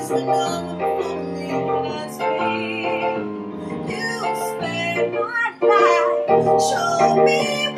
just another lonely as me. You spared my life, show me